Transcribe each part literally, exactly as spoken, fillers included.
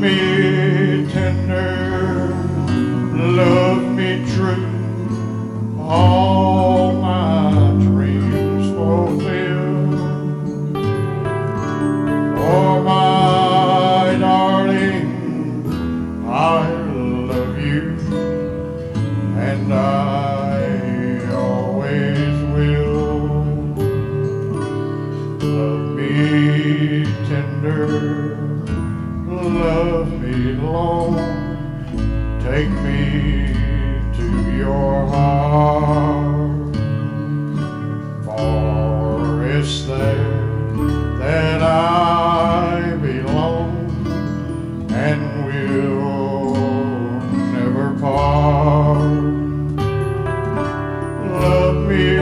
me tender, love me true, all my dreams fulfill. For my darling, I love you, and I always will. Love me tender, love me long, take me to your heart, for it's there that I belong and will never part. Love me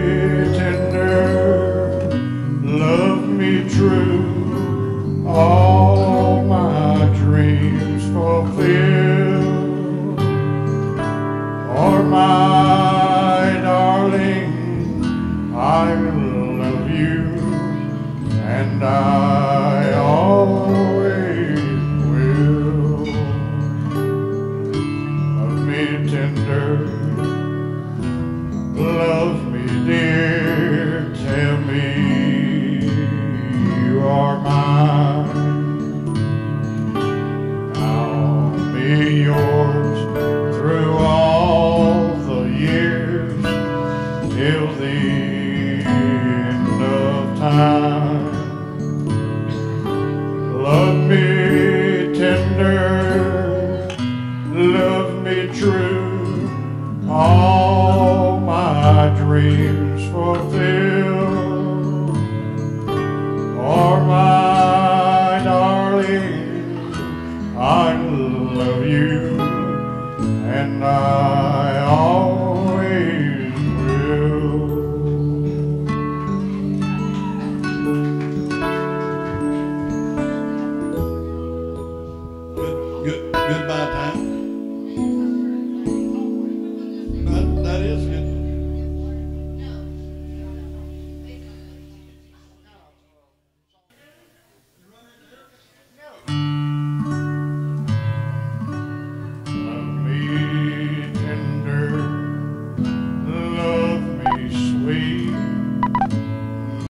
tender, love me true, all my dreams fulfill. For my darling, I love you, and I always will. Love me tender, love me dear, tell me you are mine. I'll be yours through all the years, till the end of time. Love me tender, love me true, all my dreams fulfill. For my darling, I love you, and I always will. Good, good, goodbye.